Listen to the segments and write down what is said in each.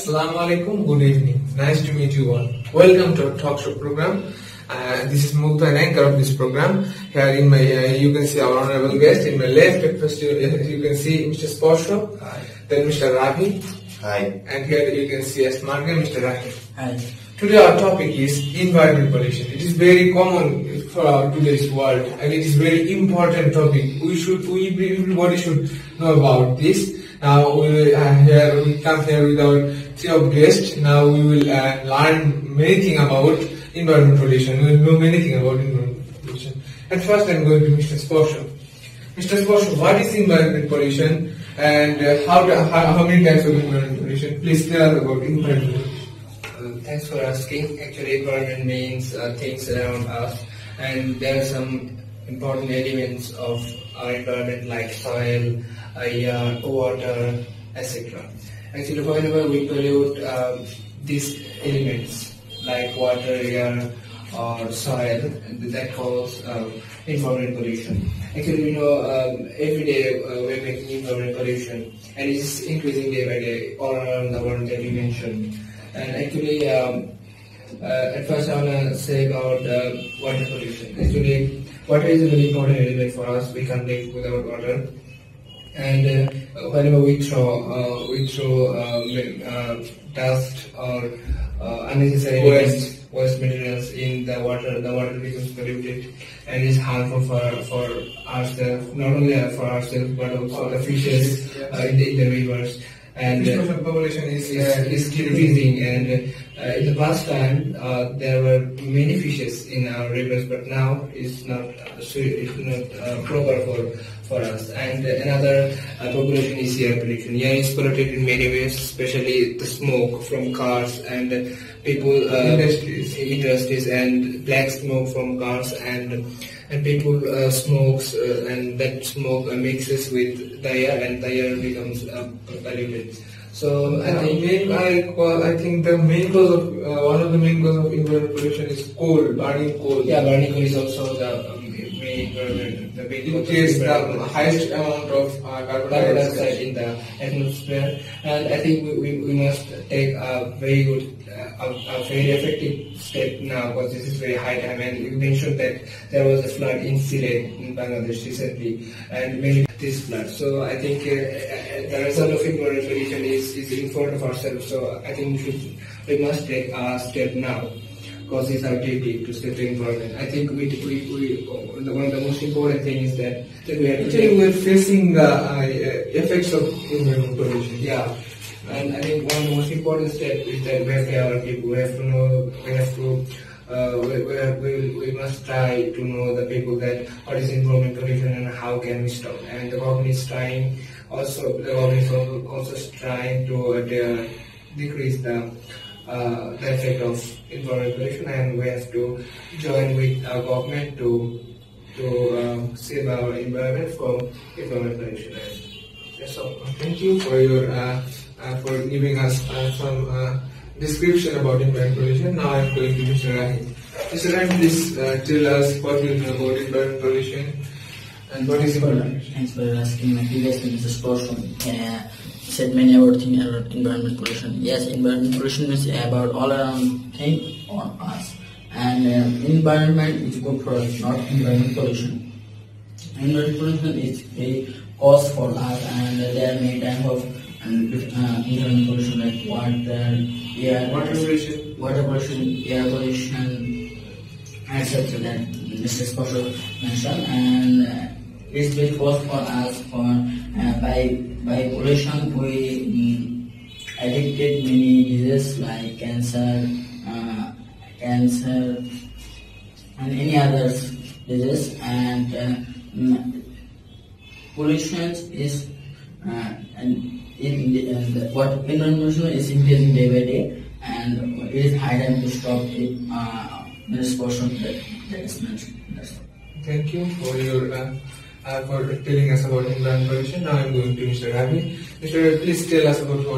Assalamu alaikum, good evening. Nice to meet you all. Welcome to our talk show program. This is Mukta, an anchor of this program. Here in my, you can see our honorable guest. In my left, first you can see Mr. Sportshow. Hi. Then Mr. Ravi. Hi. And here you can see as Margaret, Mr. Ravi. Hi. Today our topic is environment pollution. It is very common for our today's world, and it is very important topic. Everybody should know about this. Now we come here with our three of guests. Now we will learn many things about environment pollution. We will know many things about environment pollution. And first I am going to Mr. Sportshow. Mr. Sportshow, what is environment pollution and how many types of environment pollution? Please tell us about environment pollution. Thanks for asking. Actually, environment means things around us, and there are some important elements of our environment like soil, air, water, etc. Actually, whenever we pollute these elements like water, air, or soil, that causes environment pollution. Actually, we know every day we're making environment pollution, and it's increasing day by day all around the world that you mentioned. And actually, at first I want to say about water pollution. Actually, water is a very important element for us. We can't live without water. And whenever we throw dust or unnecessary waste materials in the water becomes polluted and is harmful for ourselves, not only for ourselves but also the fishes in the rivers. And fish population is decreasing. And in the past time, there were many fishes in our rivers, but now it's not proper for us. And another population is air pollution. Air is polluted in many ways, especially the smoke from cars and people industries and black smoke from cars and people smokes and that smoke mixes with the air and the air becomes polluted. So I think the main cause of one of the main cause of environmental pollution is coal, burning coal. Yeah, burning coal is also the it creates the highest amount of carbon dioxide in the atmosphere, and I think we must take a very good, a very effective step now, because this is very high time. And you mentioned that there was a flood incident in Bangladesh recently, and many this flood. So I think the result of environmental pollution is in front of ourselves. So I think we must take a step now, because it's our duty to save the environment. I think one of the most important things is that we have to we're facing the effects of environmental pollution. Yeah, and I think one of the most important steps is that we have to have our people. We have to know. We must try to know the people that what is environmental pollution and how can we stop. And the government is trying. Also, the government is also trying to decrease the effect of environmental pollution, and we have to join with our government to save our environment from environmental pollution. Yes, so thank you for your for giving us some description about environmental pollution. Now I am going to Mr. Rahim. Mr. Rahim, please tell us what you know about environmental pollution and what is environmental pollution. Thanks for asking. My previous Mr. Sportshow said many about things about environmental pollution. Yes, environmental pollution is about all around thing on us, and environment is good for us, not environmental pollution. Environmental pollution is a cause for us, and there are many types of environmental pollution like water pollution, air pollution, etc. that Mr. Sportshow mentioned, and it's very cause for us by pollution. We addicted many diseases like cancer, and any other disease. And pollution is what environmental is increasing day by day, and it is high time to stop it. This portion that is mentioned. Thank you for your for telling us about environmental pollution. Now I am going to Mr. Ravi. Mr. Ravi, please tell us about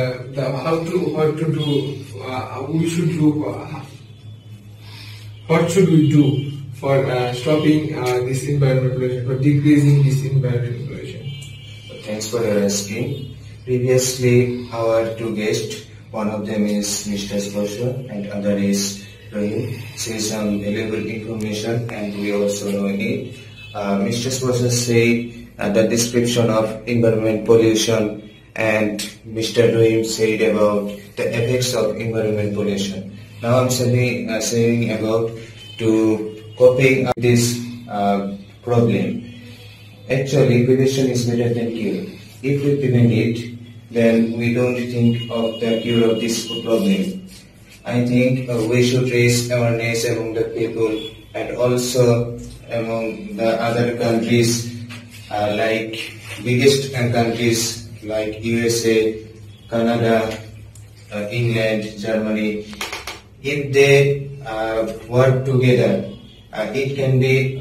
what should we do for stopping this environmental pollution, for decreasing this environmental pollution. Thanks for your asking. Previously, our two guests One of them is Mr. Sponsor and other is Rahim. Say some valuable information and we also know it. Mr. Sponsor say the description of environment pollution and Mr. Rahim said about the effects of environment pollution. Now I'm saying about to coping up this problem. Actually, prevention is better than cure. If we prevent it, then we don't think of the cure of this problem. I think we should raise awareness among the people and also among the other countries like biggest countries like USA, Canada, England, Germany. If they work together, it can be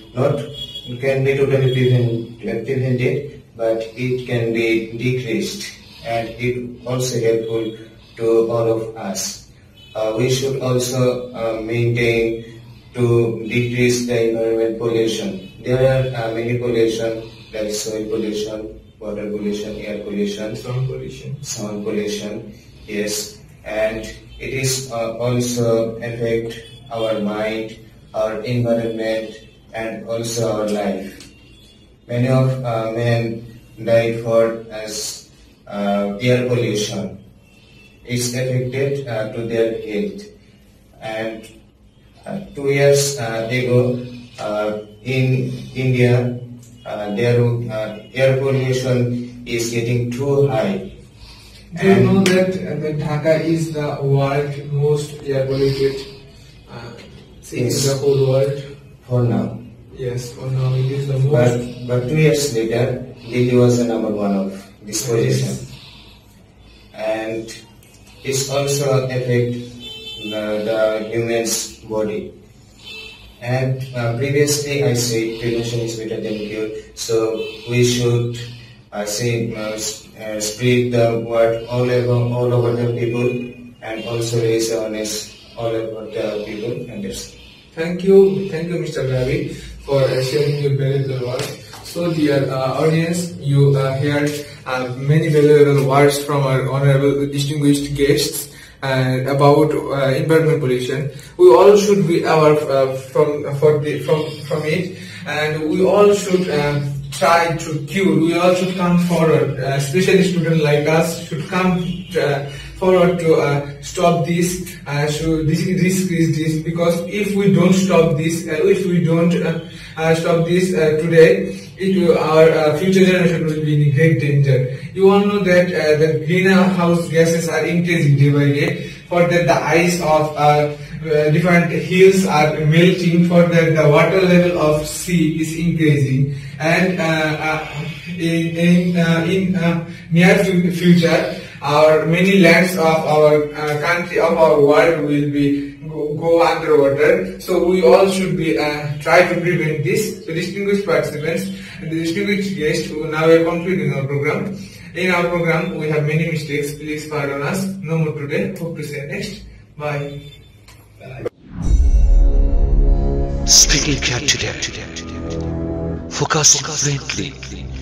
totally prevented, but it can be decreased, and it also helpful to all of us. We should also maintain to decrease the environment pollution. There are many pollution like soil pollution, water pollution, air pollution, sound pollution. Yes, and it is also affect our mind, our environment, and also our life. Many of men died for as air pollution. It's affected to their health. And 2 years ago in India, their air pollution is getting too high. Do you know that Dhaka is the world's most air polluted city in the whole world? For now. Yes, for now it is the most. But 2 years later, Delhi was the number one of this position. And it's also affect the human's body. And previously I said prevention is better than cure, so we should spread the word all over the people and also raise awareness all over the people. And that's it. Thank you, Mr. Ravi, for sharing your valuable words. So, dear audience, you heard many valuable words from our honorable distinguished guests about environment pollution. We all should be aware from it, and we all should try to cure. We all should come forward, especially students like us should come forward to stop this. This is because if we don't stop this, today, our future generation will be in great danger. You all know that the greenhouse gases are increasing day by day. For that, the ice of different hills are melting. For that, the water level of sea is increasing. And in near future, our many lands of our country, of our world, will be go underwater. So we all should be try to prevent this. So distinguished participants and the distinguished guests who now are concluding our program. In our program, we have many mistakes. Please pardon us. No more today. Hope to see you next. Bye. Speaking today. Focus friendly.